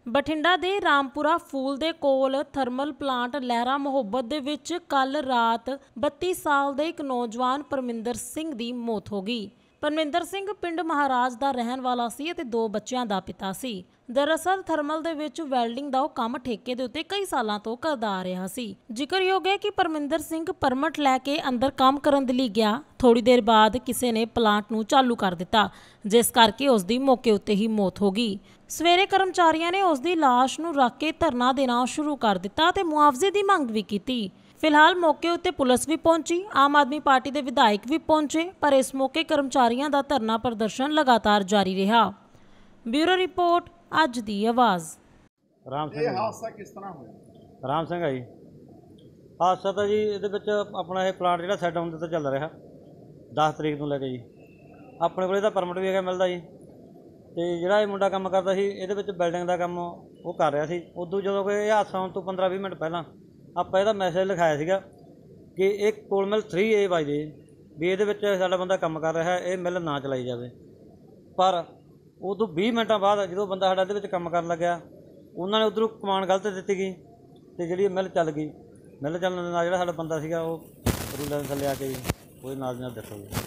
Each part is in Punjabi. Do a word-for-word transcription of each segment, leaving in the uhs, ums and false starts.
ਬਠਿੰਡਾ ਦੇ ਰਾਮਪੁਰਾ ਫੂਲ ਦੇ ਕੋਲ ਥਰਮਲ ਪਲਾਂਟ ਲਹਿਰਾ ਮੁਹੱਬਤ ਦੇ ਵਿੱਚ ਕੱਲ ਰਾਤ ਬੱਤੀ ਸਾਲ ਦੇ ਇੱਕ ਨੌਜਵਾਨ ਪਰਮਿੰਦਰ ਸਿੰਘ ਦੀ ਮੌਤ ਹੋ ਗਈ। ਪਰਮਿੰਦਰ ਸਿੰਘ ਪਿੰਡ ਮਹਾਰਾਜ ਦਾ ਰਹਿਣ ਵਾਲਾ ਸੀ ਅਤੇ ਦੋ ਬੱਚਿਆਂ ਦਾ ਪਿਤਾ ਸੀ। ਦਰਅਸਲ ਥਰਮਲ ਦੇ ਵਿੱਚ ਵੈਲਡਿੰਗ ਦਾ ਉਹ ਕੰਮ ਠੇਕੇ ਦੇ ਉੱਤੇ ਕਈ ਸਾਲਾਂ ਤੋਂ ਕਰਦਾ ਆ ਰਿਹਾ ਸੀ। ਜ਼ਿਕਰਯੋਗ ਹੈ ਕਿ ਪਰਮਿੰਦਰ ਸਿੰਘ ਪਰਮਿਟ ਲੈ ਕੇ ਅੰਦਰ ਕੰਮ ਕਰਨ ਦੇ ਲਈ ਗਿਆ। ਥੋੜੀ ਦੇਰ ਬਾਅਦ ਕਿਸੇ ਨੇ ਪਲਾਂਟ ਨੂੰ ਚਾਲੂ ਕਰ ਦਿੱਤਾ, ਜਿਸ ਕਰਕੇ ਉਸ ਦੀ ਮੌਕੇ ਉੱਤੇ ਹੀ ਮੌਤ ਹੋ ਗਈ। ਸਵੇਰੇ ਕਰਮਚਾਰੀਆਂ ਨੇ ਉਸ ਦੀ ਲਾਸ਼ ਨੂੰ ਰੱਖ ਕੇ ਧਰਨਾ ਦੇਣਾ ਸ਼ੁਰੂ ਕਰ ਦਿੱਤਾ ਤੇ ਮੁਆਵਜ਼ੇ ਦੀ ਮੰਗ ਵੀ ਕੀਤੀ। ਫਿਲਹਾਲ ਮੌਕੇ ਉੱਤੇ ਪੁਲਿਸ ਵੀ ਪਹੁੰਚੀ, ਆਮ ਆਦਮੀ ਪਾਰਟੀ ਦੇ ਵਿਧਾਇਕ ਵੀ ਪਹੁੰਚੇ, ਪਰ ਇਸ ਮੌਕੇ ਕਰਮਚਾਰੀਆਂ ਦਾ ਧਰਨਾ ਪ੍ਰਦਰਸ਼ਨ ਲਗਾਤਾਰ ਜਾਰੀ ਰਿਹਾ। ਬਿਊਰੋ ਰਿਪੋਰਟ, ਅੱਜ ਦੀ ਆਵਾਜ਼। ਰਾਮ ਸਿੰਘ, ਇਹ ਹਾਦਸਾ ਕਿਸ ਤਰ੍ਹਾਂ ਹੋਇਆ? ਰਾਮ ਸਿੰਘ ਆ ਜੀ। ਹਾਦਸਾ ਤਾਂ ਜੀ ਇਹਦੇ ਵਿੱਚ ਆਪਣਾ ਇਹ ਪਲਾਂਟ ਜਿਹੜਾ ਸੈੱਟ ਹੋਣ ਤੇ ਚੱਲ ਰਿਹਾ ਦਸ ਤਰੀਕ ਤੋਂ ਲੈ ਕੇ ਜੀ। ਆਪਣੇ ਕੋਲ ਇਹਦਾ ਪਰਮਿਟ ਵੀ ਹੈਗਾ ਮਿਲਦਾ ਜੀ। ਤੇ ਜਿਹੜਾ ਇਹ ਮੁੰਡਾ ਕੰਮ ਕਰਦਾ ਸੀ ਇਹਦੇ ਵਿੱਚ ਬਿਲਡਿੰਗ ਦਾ ਕੰਮ ਉਹ ਕਰ ਰਿਹਾ ਸੀ। ਉਦੋਂ ਜਦੋਂ ਕਿ ਇਹ ਹਾਦਸਾ ਹੋਣ ਤੋਂ ਪੰਦਰਾਂ ਵੀਹ ਮਿੰਟ ਪਹਿਲਾਂ ਆਪਾਂ ਇਹਦਾ ਮੈਸੇਜ ਲਿਖਾਇਆ ਸੀਗਾ ਕਿ ਇਹ ਕੋਲ ਮਿਲ ਥ੍ਰੀ ਏ ਵੱਜਦੇ ਵੀ ਇਹਦੇ ਵਿੱਚ ਸਾਡਾ ਬੰਦਾ ਕੰਮ ਕਰ ਰਿਹਾ, ਇਹ ਮਿਲ ਨਾ ਚਲਾਈ ਜਾਵੇ। ਪਰ ਉਦੋਂ ਵੀਹ ਮਿੰਟਾਂ ਬਾਅਦ ਜਦੋਂ ਬੰਦਾ ਸਾਡਾ ਇਹਦੇ ਵਿੱਚ ਕੰਮ ਕਰਨ ਲੱਗਿਆ, ਉਹਨਾਂ ਨੇ ਉੱਧਰੋਂ ਕਮਾਂਡ ਗਲਤ ਦਿੱਤੀ ਗਈ ਅਤੇ ਜਿਹੜੀ ਮਿਲ ਚੱਲ ਗਈ। ਮਿਲ ਚੱਲਣ ਦੇ ਨਾਲ ਜਿਹੜਾ ਸਾਡਾ ਬੰਦਾ ਸੀਗਾ ਉਹ ਰੂਲਾਂ ਦੇ ਥੱਲੇ ਆ ਕੇ ਉਹਦੇ ਨਾਲ ਦੀ ਨਾਲ ਦੱਸੋ ਜੀ।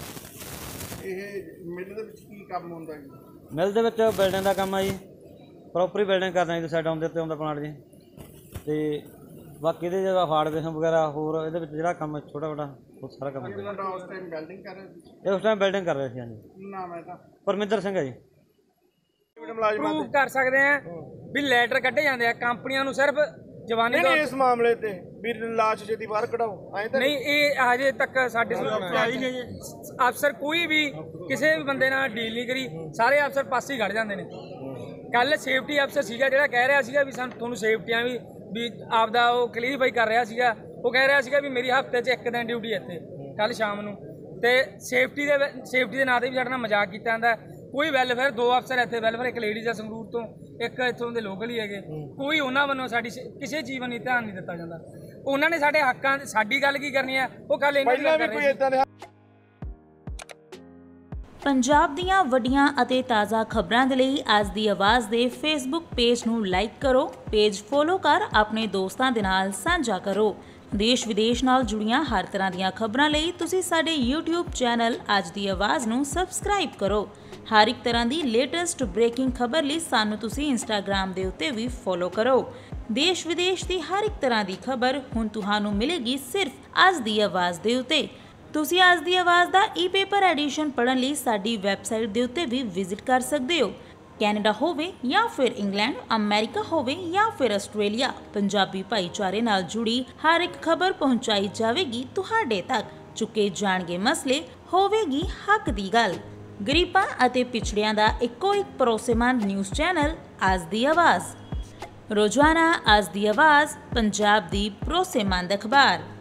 ਇਹ ਮਿਲ ਦੇ ਵਿੱਚ ਕੀ ਕੰਮ ਹੁੰਦਾ ਜੀ? ਮਿਲ ਦੇ ਵਿੱਚ ਬਿਲਡਿੰਗ ਦਾ ਕੰਮ ਆ ਜੀ, ਪ੍ਰੋਪਰ ਬਿਲਡਿੰਗ ਕਰਨਾ ਜੀ। ਸਾਈਡ ਆਉਣ ਦੇ ਉੱਤੇ ਆਉਂਦਾ ਪਲਾਂਟ ਜੀ। ਅਤੇ ਬਾਕੀ ਇਹਦੇ ਜਿਹੜਾ ਹਾਰਡਵੇਅਰ ਵਗੈਰਾ ਹੋਰ ਇਹਦੇ ਵਿੱਚ ਜਿਹੜਾ ਕੰਮ ਛੋਟਾ ਵੱਡਾ ਉਹ ਸਾਰਾ ਕੰਮ ਹੁੰਦਾ। ਉਸ ਟਾਈਮ ਬਿਲਡਿੰਗ ਕਰ ਰਿਹਾ ਸੀ? ਇਹ ਉਸ ਟਾਈਮ ਬਿਲਡਿੰਗ ਕਰ ਰਿਹਾ ਸੀ। ਹਾਂਜੀ। ਕੀ ਨਾਮ ਹੈ ਇਹਦਾ? ਪਰਮਿੰਦਰ ਸਿੰਘ ਹੈ ਜੀ। ਪ੍ਰੂਵ ਕਰ ਸਕਦੇ ਆ ਵੀ ਲੈਟਰ ਕੱਢੇ ਜਾਂਦੇ ਆ ਕੰਪਨੀਆਂ ਨੂੰ ਸਿਰਫ ਜਵਾਨੀ ਦਾ। ਇਸ ਮਾਮਲੇ ਤੇ ਵੀ ਲਾਸ਼ ਛੇਤੀ ਬਾਹਰ ਕਢਾਓ ਐ ਤਾਂ ਨਹੀਂ, ਇਹ ਹਜੇ ਤੱਕ ਸਾਡੇ ਅਫਸਰ ਕੋਈ ਵੀ ਕਿਸੇ ਵੀ ਬੰਦੇ ਨਾਲ ਡੀਲ ਨਹੀਂ ਕਰੀ। ਸਾਰੇ ਅਫਸਰ ਪਾਸੇ ਹੀ ਖੜ ਜਾਂਦੇ ਨੇ। ਕੱਲ ਸੇਫਟੀ ਅਫਸਰ ਸੀਗਾ ਜਿਹੜਾ ਕਹਿ ਰਿਹਾ ਸੀਗਾ ਵੀ ਸਾਨੂੰ ਤੁਹਾਨੂੰ ਸੇਫਟੀਆਂ ਵੀ ਵੀ ਆਪਦਾ ਉਹ ਕਲੀਅਰਫਾਈ ਕਰ ਰਿਹਾ ਸੀਗਾ। ਉਹ ਕਹਿ ਰਿਹਾ ਸੀਗਾ ਵੀ ਮੇਰੀ ਹਫ਼ਤੇ 'ਚ ਇੱਕ ਦਿਨ ਡਿਊਟੀ ਇੱਥੇ ਕੱਲ ਸ਼ਾਮ ਨੂੰ। ਤੇ ਸੇਫਟੀ ਦੇ ਸੇਫਟੀ ਦੇ ਨਾਂ 'ਤੇ ਵੀ ਸਾਡੇ ਨਾਲ ਮਜ਼ਾਕ ਕੀਤਾ ਜਾਂਦਾ। ਕੋਈ ਵੈਲਫੇਅਰ ਦੋ ਅਫਸਰ ਇੱਥੇ ਵੈਲਫੇਅਰ, ਇੱਕ ਲੇਡੀਜ਼ ਆ ਸੰਗਰੂਰ ਤੋਂ, ਇੱਕ ਇੱਥੋਂ ਦੇ ਲੋਕਲ ਹੀ ਹੈਗੇ। ਕੋਈ ਉਹਨਾਂ ਵੱਲੋਂ ਸਾਡੀ ਕਿਸੇ ਚੀਜ਼ ਵੱਲ ਧਿਆਨ ਨਹੀਂ ਦਿੱਤਾ ਜਾਂਦਾ। ਉਹਨਾਂ ਨੇ ਸਾਡੇ ਹੱਕਾਂ ਸਾਡੀ ਗੱਲ ਕੀ ਕਰਨੀ ਹੈ, ਉਹ ਕੱਲ ਇਹਨਾਂ ਦੀ ਗੱਲ ਕਰ ਰਹੇ ਸੀ। ਪੰਜਾਬ ਦੀਆਂ ਵੱਡੀਆਂ ਅਤੇ ਤਾਜ਼ਾ ਖਬਰਾਂ ਦੇ ਲਈ ਅੱਜ ਦੀ ਆਵਾਜ਼ ਦੇ ਫੇਸਬੁੱਕ ਪੇਜ ਨੂੰ ਲਾਈਕ ਕਰੋ, ਪੇਜ ਫੋਲੋ ਕਰ ਆਪਣੇ ਦੋਸਤਾਂ ਦੇ ਨਾਲ ਸਾਂਝਾ ਕਰੋ। ਦੇਸ਼ ਵਿਦੇਸ਼ ਨਾਲ ਜੁੜੀਆਂ ਹਰ ਤਰ੍ਹਾਂ ਦੀਆਂ ਖਬਰਾਂ ਲਈ ਤੁਸੀਂ ਸਾਡੇ YouTube ਚੈਨਲ ਅੱਜ ਦੀ ਆਵਾਜ਼ ਨੂੰ ਸਬਸਕ੍ਰਾਈਬ ਕਰੋ। ਹਰ ਇੱਕ ਤਰ੍ਹਾਂ ਦੀ ਲੇਟੈਸਟ ਬ੍ਰੇਕਿੰਗ ਖਬਰ ਲਈ ਸਾਨੂੰ ਤੁਸੀਂ ਇੰਸਟਾਗ੍ਰਾਮ ਦੇ ਉੱਤੇ ਵੀ ਫੋਲੋ ਕਰੋ। ਦੇਸ਼ ਵਿਦੇਸ਼ ਦੀ ਹਰ ਇੱਕ ਤਰ੍ਹਾਂ ਦੀ ਖਬਰ ਹੁਣ ਤੁਹਾਨੂੰ ਮਿਲੇਗੀ ਸਿਰਫ ਅੱਜ ਦੀ ਆਵਾਜ਼ ਦੇ ਉੱਤੇ। ਤੁਸੀਂ ਅੱਜ ਦੀ ਆਵਾਜ਼ ਦਾ ਈ ਪੇਪਰ ਐਡੀਸ਼ਨ ਪੜ੍ਹਨ ਲਈ ਸਾਡੀ ਵੈਬਸਾਈਟ ਦੇ ਉੱਤੇ ਵੀ ਵਿਜ਼ਿਟ ਕਰ ਸਕਦੇ ਹੋ। ਕੈਨੇਡਾ ਹੋਵੇ ਜਾਂ ਫਿਰ ਇੰਗਲੈਂਡ, ਅਮਰੀਕਾ ਹੋਵੇ ਜਾਂ ਫਿਰ ਆਸਟ੍ਰੇਲੀਆ, ਪੰਜਾਬੀ ਭਾਈਚਾਰੇ ਨਾਲ ਜੁੜੀ ਹਰ ਇੱਕ ਖਬਰ ਪਹੁੰਚਾਈ ਜਾਵੇਗੀ ਤੁਹਾਡੇ ਤੱਕ। ਚੁੱਕੇ ਜਾਣਗੇ ਮਸਲੇ, ਹੋਵੇਗੀ ਹੱਕ ਦੀ ਗੱਲ। ਗਰੀਬਾਂ ਅਤੇ ਪਿਛੜਿਆਂ ਦਾ ਇੱਕੋ ਇੱਕ ਭਰੋਸੇਮੰਦ ਨਿਊਜ਼ ਚੈਨਲ ਅੱਜ ਦੀ ਆਵਾਜ਼। ਰੋਜ਼ਾਨਾ ਅੱਜ ਦੀ ਆਵਾਜ਼, ਪੰਜਾਬ ਦੀ ਭਰੋਸੇਮੰਦ ਅਖਬਾਰ।